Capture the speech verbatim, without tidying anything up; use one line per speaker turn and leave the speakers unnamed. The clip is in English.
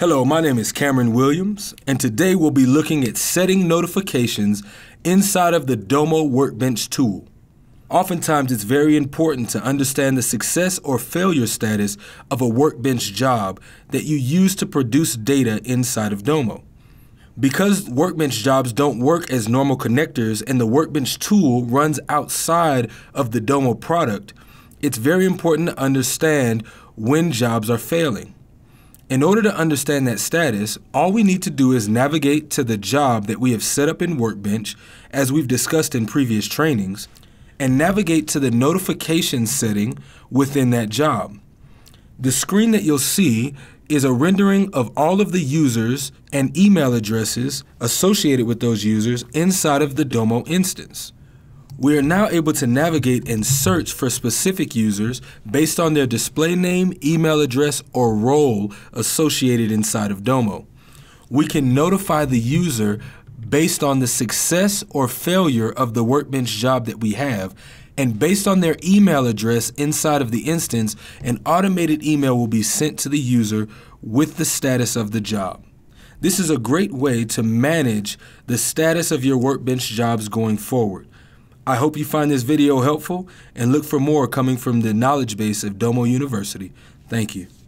Hello, my name is Cameron Williams, and today we'll be looking at setting notifications inside of the Domo Workbench tool. Oftentimes, it's very important to understand the success or failure status of a Workbench job that you use to produce data inside of Domo. Because Workbench jobs don't work as normal connectors and the Workbench tool runs outside of the Domo product, it's very important to understand when jobs are failing. In order to understand that status, all we need to do is navigate to the job that we have set up in Workbench, as we've discussed in previous trainings, and navigate to the notification setting within that job. The screen that you'll see is a rendering of all of the users and email addresses associated with those users inside of the Domo instance. We are now able to navigate and search for specific users based on their display name, email address, or role associated inside of Domo. We can notify the user based on the success or failure of the Workbench job that we have, and based on their email address inside of the instance, an automated email will be sent to the user with the status of the job. This is a great way to manage the status of your Workbench jobs going forward. I hope you find this video helpful and look for more coming from the knowledge base of Domo University. Thank you.